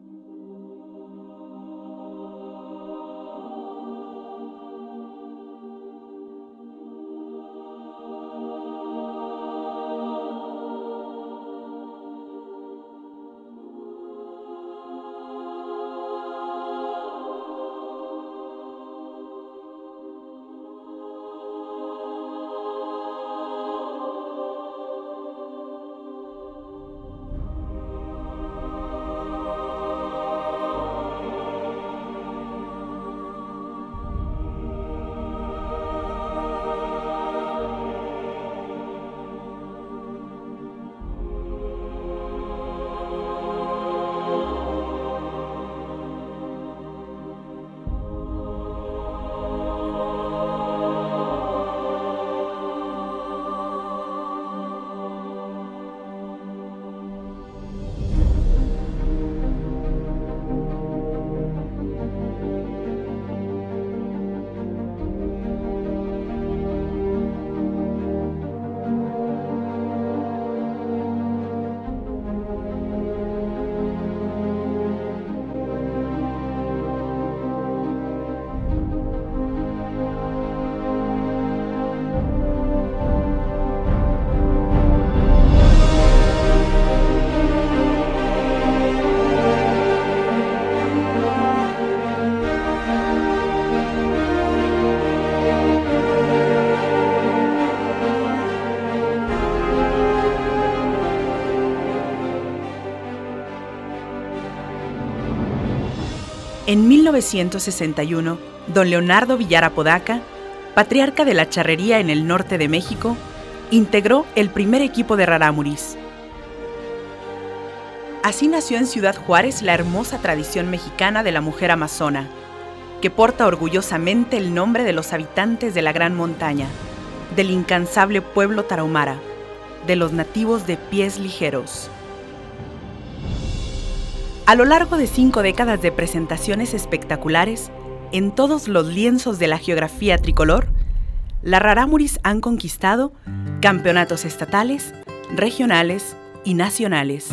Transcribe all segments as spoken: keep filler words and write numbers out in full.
En mil novecientos sesenta y uno, don Leonardo Villar Apodaca, patriarca de la charrería en el norte de México, integró el primer equipo de rarámuris. Así nació en Ciudad Juárez la hermosa tradición mexicana de la mujer amazona, que porta orgullosamente el nombre de los habitantes de la Gran Montaña, del incansable pueblo tarahumara, de los nativos de pies ligeros. A lo largo de cinco décadas de presentaciones espectaculares, en todos los lienzos de la geografía tricolor, las rarámuris han conquistado campeonatos estatales, regionales y nacionales.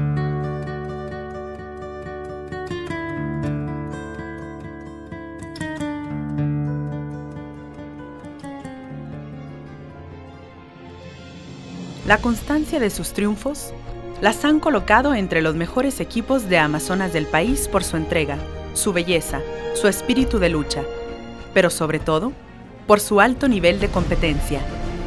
La constancia de sus triunfos las han colocado entre los mejores equipos de amazonas del país por su entrega, su belleza, su espíritu de lucha, pero sobre todo, por su alto nivel de competencia.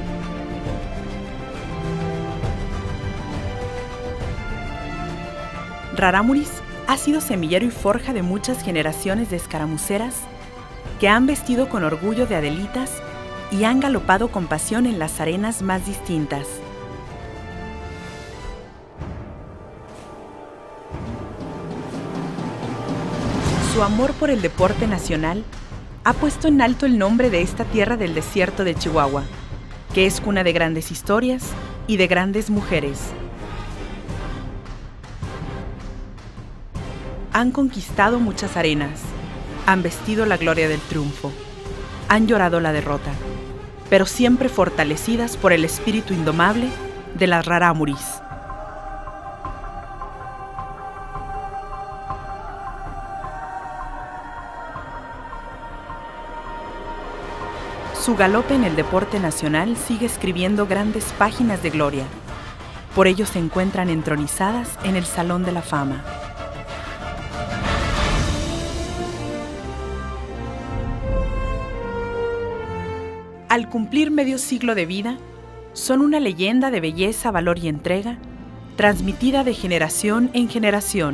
Rarámuris ha sido semillero y forja de muchas generaciones de escaramuceras que han vestido con orgullo de adelitas y han galopado con pasión en las arenas más distintas. Su amor por el deporte nacional ha puesto en alto el nombre de esta tierra del desierto de Chihuahua, que es cuna de grandes historias y de grandes mujeres. Han conquistado muchas arenas, han vestido la gloria del triunfo, han llorado la derrota, pero siempre fortalecidas por el espíritu indomable de las rarámuris. Su galope en el deporte nacional sigue escribiendo grandes páginas de gloria. Por ello se encuentran entronizadas en el Salón de la Fama. Al cumplir medio siglo de vida, son una leyenda de belleza, valor y entrega, transmitida de generación en generación.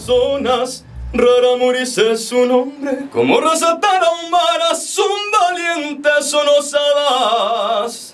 amazonas, Raramuris es su nombre. Como raza tarahumara son valientes, son osadas.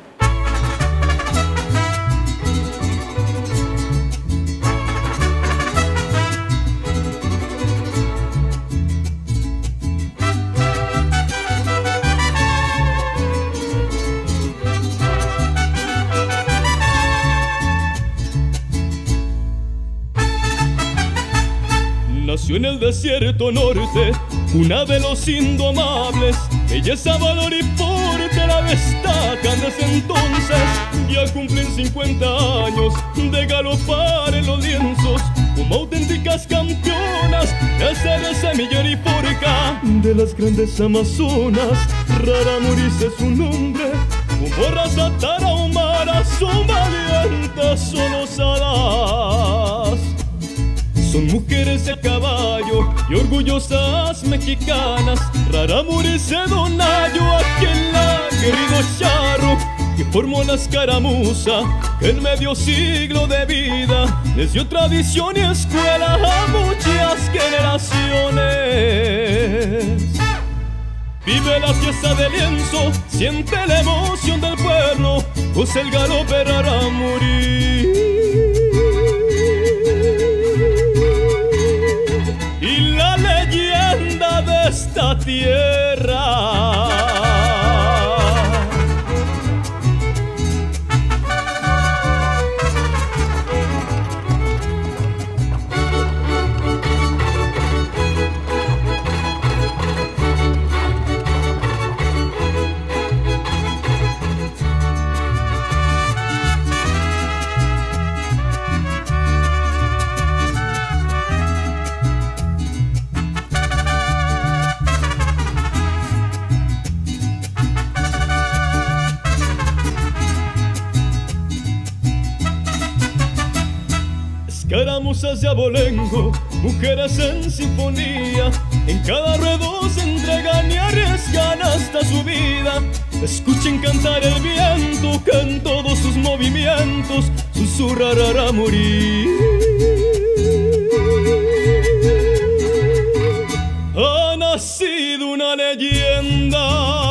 Nació en el desierto norte, una de los indomables. Belleza, valor y porte la destacan desde entonces. Ya cumplen cincuenta años de galopar en los lienzos como auténticas campeonas desde el semillero y forca de las grandes amazonas. Raramuris es su nombre. Como raza tarahumara son valientes, son osadas. Son mujeres de caballo y orgullosas mexicanas. Raramuris de Donayo, aquel aguerrido charro que formó la escaramuza, que en medio siglo de vida les dio tradición y escuela a muchas generaciones. Vive la fiesta del lienzo, siente la emoción del pueblo, pues el galope Raramuris. Y la leyenda de esta tierra. Escaramuzas de abolengo, mujeres en sinfonía, en cada ruedo se entregan y arriesgan hasta su vida. Escuchen cantar el viento que en todos sus movimientos susurra Raramuris. Ha nacido una leyenda.